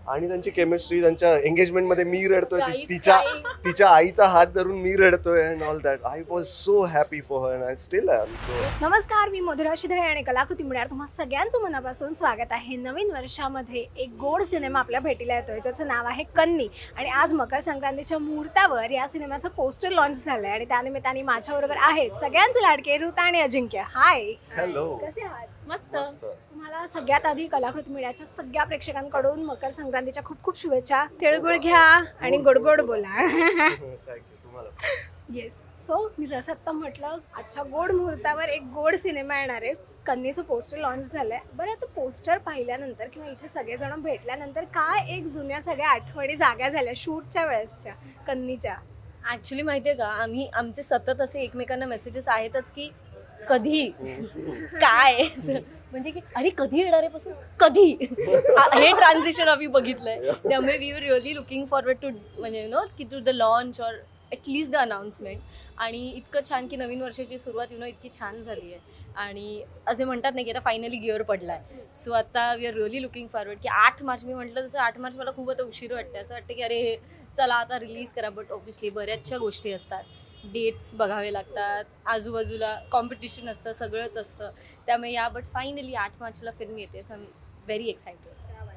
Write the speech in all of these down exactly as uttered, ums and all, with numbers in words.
आणि त्यांची केमिस्ट्री, त्यांच्या एंगेजमेंटमध्ये मी रडतोय, तिच्या तिच्या आईचा हात धरून मी रडतोय and all that. I was so happy for her and I still I am. So नमस्कार, मी मधुरा शिधळे आणि कलाकृती मिळणार तुम्हा सगळ्यांचं मनापासून स्वागत आहे. नवीन वर्षामध्ये एक गोड सिनेमा आपल्या भेटीला येतोय ज्याचं नाव आहे कन्नी. आणि आज मकर संक्रांतीच्या मुहूर्तावर या सिनेमाचं पोस्टर लॉन्च झालं आहे आणि त्यानिमित्ताने माझ्याबरोबर आहेत सगळ्यांचे लाडके ऋता आणि अजिंक्य. हाय, हॅलो, कसे आहात? मस्त. तुम्हाला सगळ्यात आधी कलाकृती मीडियाच्या सगळ्या प्रेक्षकांकडून मकर संक्रांतीच्या खूप खूप शुभेच्छा. तिळगुळ घ्या आणि गोडगोड बोला. येस. सो मी जसं आत्ता म्हटलं, आजच्या गोड मुहूर्तावर एक गोड सिनेमा येणार आहे. कन्नीचं पोस्टर लॉन्च झालं आहे. बरं, आता पोस्टर पाहिल्यानंतर किंवा इथे सगळेजण भेटल्यानंतर काय एक जुन्या सगळ्या आठवणी जाग्या झाल्या शूटच्या वेळेसच्या कन्नीच्या? ॲक्च्युली माहिती आहे का, आम्ही आमचे सतत असे एकमेकांना मेसेजेस आहेतच की कधी काय म्हणजे की अरे कधी येणार आहे पासून कधी हे ट्रान्झिशन आम्ही बघितलंय. त्यामुळे we were really looking forward to म्हणजे यु नो की to the launch or at least the announcement. आणि इतकं छान की नवीन वर्षाची सुरुवात यु नो इतकी छान झाली आहे आणि असे म्हणतात नाही की आता फायनली गिअर पडला आहे. सो आता we are really looking forward की आठ मार्च मी म्हटलं तसं आठ मार्च मला खूप आता उशीर वाटते. असं वाटतं की अरे चला आता रिलीज करा. बट ऑब्व्हियसली बऱ्याचशा गोष्टी असतात, डेट्स बघावे लागतात, आजूबाजूला कॉम्पिटिशन असतं, सगळंच असतं. त्यामुळे या बट फायनली आठ मार्चला फिल्म येते. So I am very excited.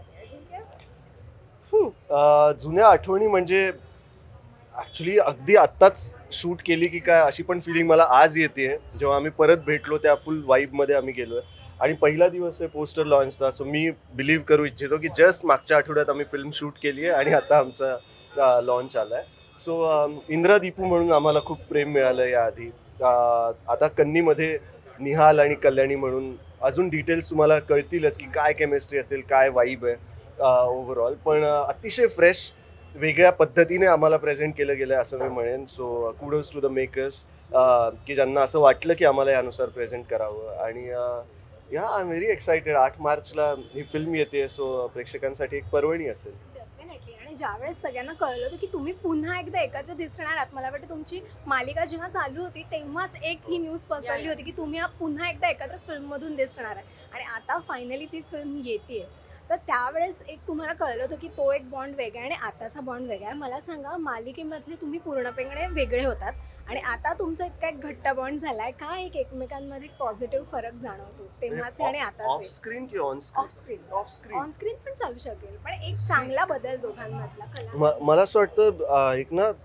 जुन्या आठवणी म्हणजे ॲक्च्युली अगदी आत्ताच शूट केली की काय अशी पण फिलिंग मला आज येते जेव्हा आम्ही परत भेटलो. त्या फुल वाईबमध्ये आम्ही गेलो आहे आणि पहिला दिवस आहे पोस्टर लॉन्चचा. सो मी बिलीव्ह करू इच्छितो की जस्ट मागच्या आठवड्यात आम्ही फिल्म शूट केली आहे आणि आता आमचा लॉन्च आला आहे. सो इंद्रादीपू म्हणून आम्हाला खूप प्रेम मिळालं याआधी. आता कन्नीमध्ये निहाल आणि कल्याणी म्हणून अजून डिटेल्स तुम्हाला कळतीलच की काय केमिस्ट्री असेल, काय वाईब आहे ओव्हरऑल. पण अतिशय फ्रेश वेगळ्या पद्धतीने आम्हाला प्रेझेंट केलं गेलं आहे असं मी म्हणेन. So kudos to the makers की ज्यांना असं वाटलं की आम्हाला यानुसार प्रेझेंट करावं. आणि या आय एम व्हेरी एक्सायटेड. आठ मार्चला ही फिल्म येते. सो प्रेक्षकांसाठी एक पर्वणी असेल. आणि ज्यावेळेस सगळ्यांना कळलं होतं की तुम्ही पुन्हा एकदा एकत्र दिसणार आहात, मला वाटतं तुमची मालिका जेव्हा चालू होती तेव्हाच एक ही न्यूज पसरली होती की तुम्ही पुन्हा एकदा एकत्र फिल्ममधून दिसणार आहे. आणि आता फायनली ती फिल्म येते. तर त्यावेळेस एक तुम्हाला कळलं होतं की तो एक बॉन्ड वेगळा आहे आणि आताचा बॉन्ड वेगळा आहे. मला सांगा, मालिकेमधले तुम्ही पूर्णपणे वेगळे होतात आणि आता तुमचा इतका एक घट्ट बॉन्ड झालाय. काय एक एकमेकांमध्ये पॉझिटिव्ह फरक जाणवतो तेव्हाचे आणि आता? ऑफ स्क्रीन की on screen? Off screen. Off screen on screen पण चालू शकेल, पण एक चांगला बदल दोघांमधला कला. मला असं वाटतं एक ना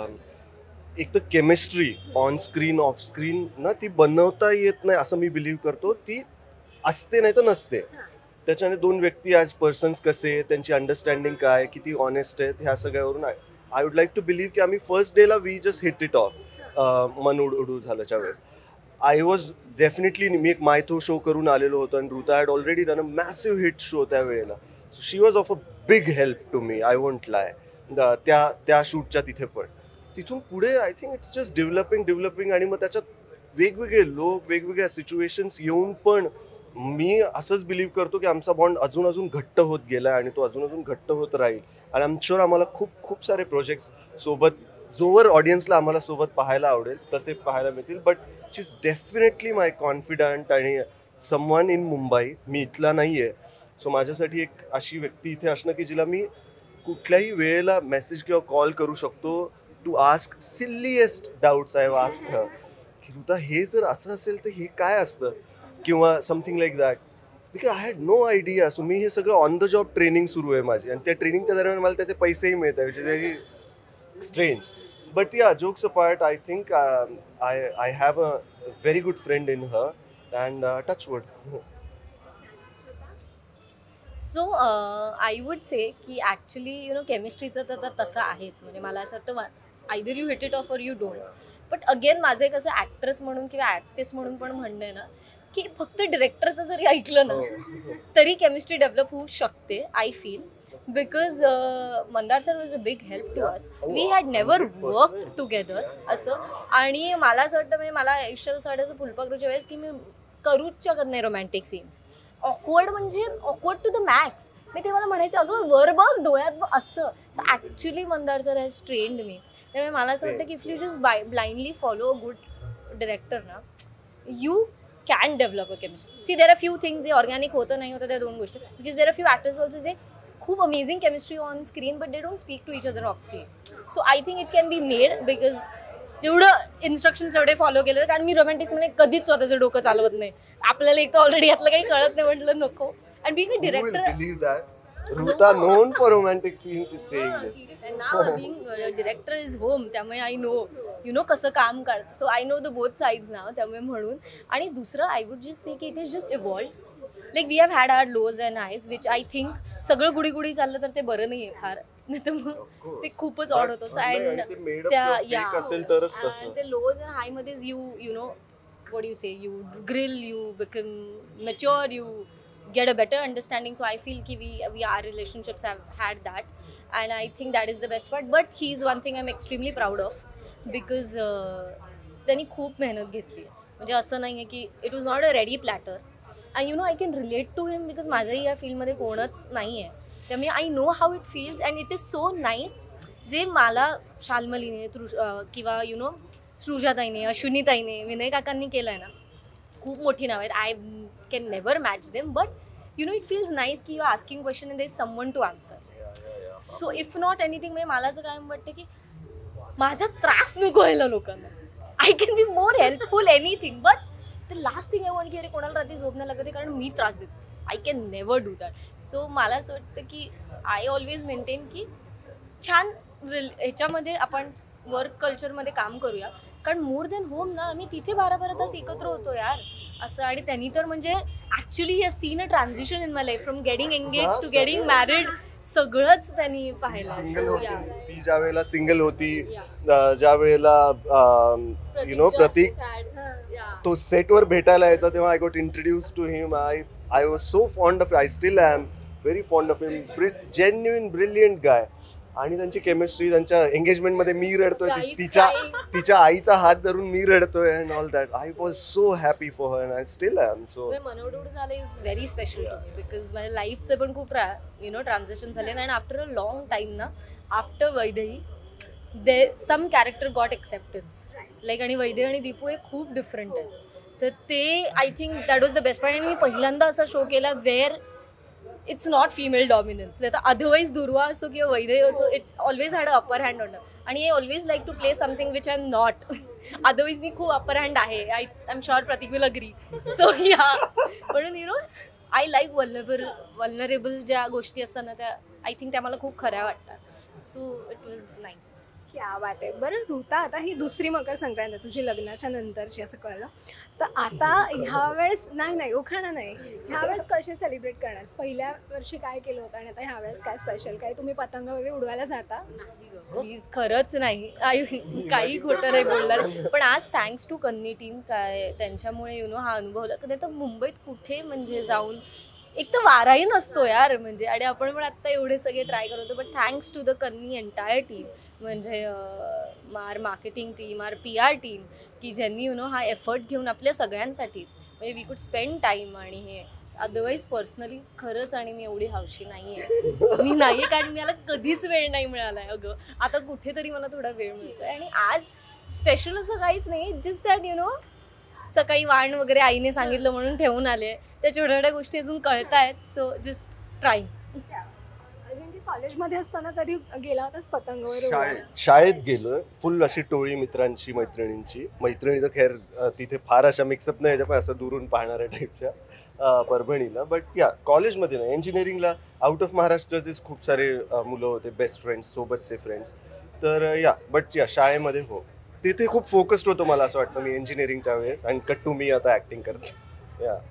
एक तर chemistry on screen off screen ना ती बनवता येत नाही असं मी बिलीव्ह करतो. ती असते नाही तर नसते. त्याच्याने दोन व्यक्ती ॲज पर्सन्स कसे, त्यांची अंडरस्टँडिंग काय, किती ऑनेस्ट आहेत, ह्या सगळ्यावरून I I would like to believe की आम्ही फर्स्ट डेला we just hit it off. मन उड उडू झाल्याच्या वेळेस आय वॉज डेफिनेटली मी एक मायथो शो करून आलेलो होतो आणि Ruta had already done a massive hit show त्या वेळेला. So she was of a big help to me. I won't lie. त्या त्या शूटच्या तिथे पण तिथून पुढे I think it's just developing developing आणि मग त्याच्यात वेगवेगळे लोक, वेगवेगळ्या सिच्युएशन्स येऊन पण मी असंच बिलीव्ह करतो की आमचा बॉन्ड अजून अजून घट्ट होत गेला आणि तो अजून अजून घट्ट होत राहील. आणि आय एम शुअर आम्हाला खूप खूप सारे प्रोजेक्ट्स सोबत जोवर ऑडियन्सला आम्हाला सोबत पाहायला आवडेल तसे पाहायला मिळतील. But she is definitely my confidant आणि समवन इन मुंबई. मी इथला नाही आहे. सो माझ्यासाठी एक अशी व्यक्ती इथे असणं की जिला मी कुठल्याही वेळेला मेसेज किंवा कॉल करू शकतो to ask silliest doubts. I have asked her की ऋता हे जर असं असेल तर हे काय असतं किंवा something like that. Because I had no idea. So मी हे सगळं ऑन द जॉब ट्रेनिंग सुरू आहे माझी आणि त्या ट्रेनिंगच्या दरम्यान मला त्याचे पैसेही मिळत आहे, which is very strange. But या jokes apart I think I I have a very good friend in her and touch wood. So I would say की ॲक्च्युली यु नो केमिस्ट्रीचं तर तसं आहेच. म्हणजे मला असं वाटतं either you hit it off or you don't. But again माझं कसं ॲक्ट्रेस म्हणून किंवा ॲक्ट्रेस म्हणून पण म्हणणं आहे ना की फक्त डिरेक्टरचं जरी ऐकलं ना तरी केमिस्ट्री डेव्हलप होऊ शकते. I feel because Mandar sir was a big help to us. We had never work together असं. आणि मला असं वाटतं म्हणजे मला आयुष्यात असं वाटायचं फुलपाखरूच्या वेळेस की मी करूच शकत नाही रोमॅन्टिक सीन्स. ऑकवर्ड म्हणजे ऑकवर्ड टू द मॅक्स. मी ते मला म्हणायचं अगं वर बघ, डोळ्यात बघ असं. So actually Mandar sir has trained me. त्यामुळे मला असं वाटतं की if you just by blindly follow a good director ना you can develop a chemistry. See there are few things जे ऑर्गॅनिक होतं नाही होतं त्या दोन गोष्टी. Because there are few actors also जे खूप amazing chemistry on screen but they don't speak to each other off screen. So I think it can be made because तेवढं इन्स्ट्रक्शन्स एवढे फॉलो केले कारण मी रोमॅन्टिक्समध्ये कधीच स्वतःचं डोकं चालवत नाही. आपल्याला एक तर ऑलरेडी यातलं काही कळत नाही म्हटलं नको. And being a director Ruta, known for romantic scenes, is saying this. And now being a director is home, त्यामुळे आय नो यु नो कसं काम करतं. So I know the both sides नाव त्यामुळे म्हणून. आणि दुसरं आय वुड जस्ट से की it is just evolved. Like we have had our lows and highs which I think सगळं गुडी गुडी चाललं तर ते बरं नाही आहे फार. नाही तर मग ते खूपच ऑड होतं. सो अँड त्या या ते लोज अँड हायमध्येच you you know what you say you grill you become mature you get a better understanding. So I feel ki we we our relationships have had that, and I think that is the best part. But he is one thing I'm extremely proud of because त्यांनी खूप मेहनत घेतली. म्हणजे असं नाही आहे की it was not a ready platter. And you know I can relate to him because माझंही या फील्डमध्ये कोणच नाही आहे. त्यामुळे I know how it feels and it is so nice. जे मला शाल्मलीने तृ किंवा यु नो सृजाताईने अश्विनीताईने विनय काकांनी केलं आहे ना खूप मोठी नाव आहेत. I can never match them, but you know it feels nice ki you are asking question and there is someone to answer. So if not anything म्हणजे मला असं काय वाटतं की माझा त्रास नको व्हायला लोकांना. I can be more helpful anything but the last thing I want की अरे कोणाला रात्री झोप नाही लागत कारण मी त्रास देते. I can never do that. So मला असं वाटतं की आय ऑलवेज मेंटेन की छान ह्याच्यामध्ये आपण वर्क कल्चरमध्ये काम करूया कारण मोर दॅन होम ना आम्ही तिथे बारा बारा तास एकत्र होतो यार असं. आणि त्यांनी तर म्हणजे actually he seen a transition in my life from getting engage to getting married सगळंच त्यांनी पाहिलं. ती ज्या वेळेला सिंगल होती ज्या वेळेला यु नो प्रतीक तो सेटवर भेटायला यायचा तेव्हा I got introduce to him. I I was so fond of I still I am very fond of him. Genuine brilliant guy. आणि त्यांची केमिस्ट्री त्यांच्या एंगेजमेंटमध्ये मी रडतोय तिच्या तिच्या आईचा हात धरून मी रडतोय and all that. I was so happy for her and I still I am. So मनोडूड झालं is very special to me because माझ्या लाईफचं पण खूप यु नो ट्रान्झॅक्शन झाले and after a long time ना after Vaidehi they some character got acceptance like. आणि वैदेही आणि दीपू हे खूप डिफरंट आहे तर ते I think that was the best part. आणि मी पहिल्यांदा असा शो केला where it's not female dominance. नाही तर अदरवाईज दुर्वा असो किंवा वैदेही असो it always had a upper hand on. आणि I always like to play something which I am not. Otherwise मी खूप अपर हँड आहे. I I am sure Prateek will agree. So या म्हणून you know I like vulnerable vulnerable ज्या गोष्टी असतात ना त्या आय थिंक त्या मला खूप खऱ्या वाटतात. So it was nice. क्या बात आहे. बरं ऋता आता ही दुसरी मकर संक्रांत आहे तुझी लग्नाच्या नंतरची असं कळलं तर आता ह्या वेळेस नाही नाही उखाणा नाही ह्या वेळेस कसे सेलिब्रेट करणार. पहिल्या वर्षी काय केलं होतं आणि आता ह्या वेळेस काय स्पेशल काय तुम्ही पतंग वगैरे उडवायला जाता. प्लीज खरंच नाही आई काही खोटं नाही बोलणार. पण आज थँक्स टू कन्नी टीम काय त्यांच्यामुळे यु नो हा अनुभवला. कधी तर मुंबईत कुठे म्हणजे जाऊन एक तर वाराही नसतो यार म्हणजे. आणि आपण पण आत्ता एवढे सगळे ट्राय करत होतो बट थँक्स टू द कन्नी एंटायर टीम म्हणजे our marketing team our P R team की ज्यांनी यु नो हा एफर्ट घेऊन आपल्या सगळ्यांसाठीच म्हणजे वी कुड स्पेंड टाईम. आणि हे अदरवाईज पर्सनली खरंच आणि मी एवढी हौशी नाही आहे मी नाही आहे कारण मला कधीच वेळ नाही मिळाला आहे. अगं आता कुठेतरी मला थोडा वेळ मिळतो आहे. आणि आज स्पेशल असं काहीच नाही जस्ट दॅट यु नो सकाळी वाण वगैरे आईने सांगितलं म्हणून ठेवून आले. त्या छोट्या छोट्या गोष्टी अजून कळत आहेत. So just trying. अजून की कॉलेजमध्ये असताना कधी गेला होतास पतंग वगैरे शाळेत शाळेत गेलोय फुल अशी टोळी मित्रांची मैत्रिणींची. मैत्रिणी तर खैर तिथे फार अशा मिक्सअप नाही पण असं दुरून पाहणाऱ्या टाईपच्या परभणीला. बट या कॉलेजमध्ये नाही इंजिनिअरिंगला आउट ऑफ महाराष्ट्राचेच खूप सारे मुलं होते बेस्ट फ्रेंड्स सोबतचे फ्रेंड्स. तर या बट या शाळेमध्ये हो तिथे खूप फोकस्ड होतो मला असं वाटतं मी इंजिनिअरिंगच्या वेळेस. आणि कट टू मी आता ॲक्टिंग करतो. या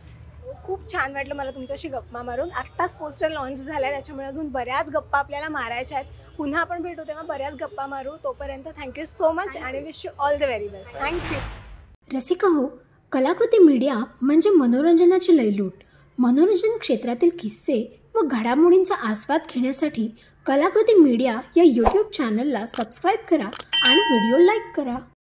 खूप छान वाटलं मला तुमच्याशी गप्पा मारून. आत्ताच पोस्टर लॉन्च झाला आहे त्याच्यामुळे अजून बऱ्याच गप्पा आपल्याला मारायच्या आहेत. पुन्हा आपण भेटू तेव्हा बऱ्याच गप्पा मारू. तोपर्यंत थँक्यू सो मच आणि wish you all the very best. Thank you. Rasika हो, कलाकृती मीडिया म्हणजे मनोरंजनाची लयलूट. मनोरंजन क्षेत्रातील किस्से व घडामोडींचा आस्वाद घेण्यासाठी कलाकृती मीडिया या यूट्यूब चॅनलला सबस्क्राईब करा आणि व्हिडिओ लाईक करा.